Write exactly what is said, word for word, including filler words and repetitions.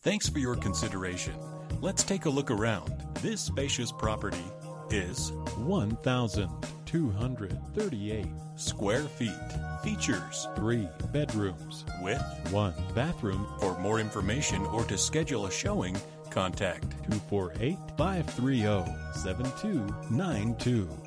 Thanks for your consideration. Let's take a look around. This spacious property is one thousand two hundred thirty-eight square feet. Features three bedrooms with one bathroom. For more information or to schedule a showing, contact two four eight, five three zero, seven two nine two.